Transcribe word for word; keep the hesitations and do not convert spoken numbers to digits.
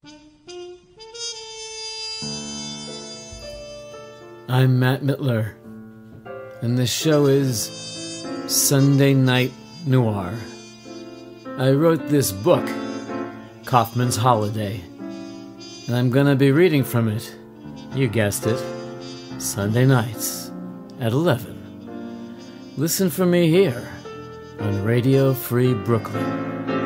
I'm Matt Mittler, and this show is Sunday Night Noir. I wrote this book, Kaufman's Holiday, and I'm gonna be reading from it, you guessed it, Sunday nights at eleven. Listen for me here on Radio Free Brooklyn.